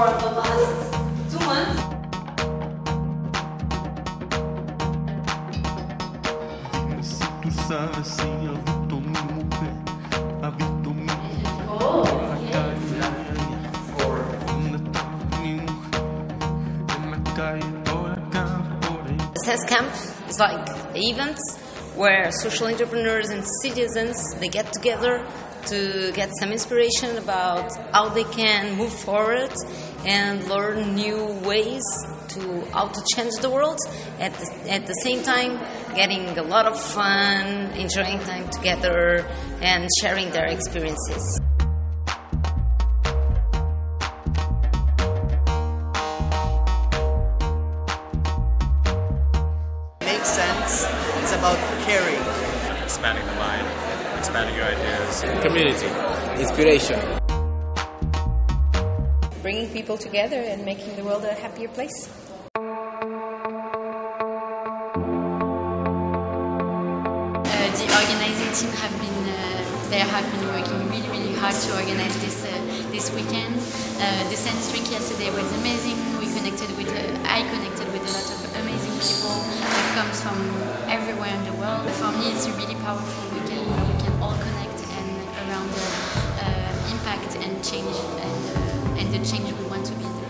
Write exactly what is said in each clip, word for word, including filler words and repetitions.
the last two months. SenseCamp is like events where social entrepreneurs and citizens, they get together to get some inspiration about how they can move forward and learn new ways to how to change the world, at the, at the same time getting a lot of fun, enjoying time together and sharing their experiences. Makes sense. It's about caring. Expanding the mind, expanding your ideas. Community. Inspiration. Bringing people together and making the world a happier place. Uh, the organizing team have been uh, they have been working really really hard to organize this uh, this weekend. Uh, the SenseDrink yesterday was amazing. We connected with uh, I connected with a lot of amazing people that comes from everywhere in the world. For me, it's really powerful. We can we can all connect and around the uh, impact and change and uh, and the change we want to be in the world.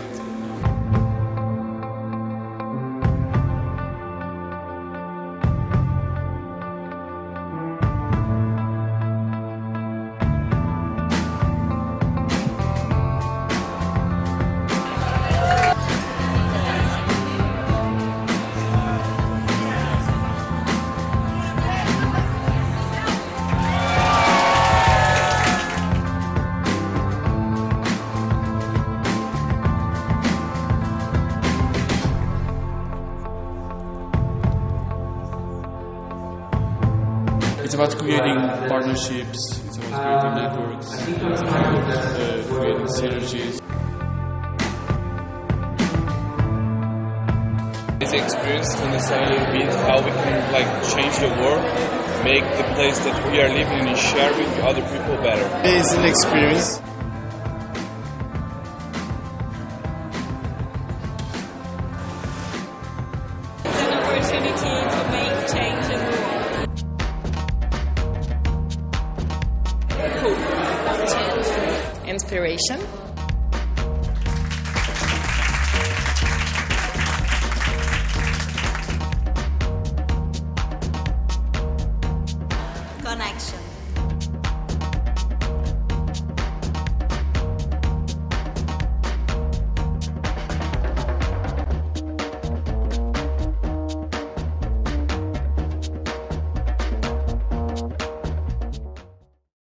It's about creating partnerships, it's about creating networks, it's about uh, creating synergies. It's an experience to understand a little bit how we can like change the world, make the place that we are living in and share with other people better. It's an experience. It's an opportunity to make change in the world. Inspiration. Connection.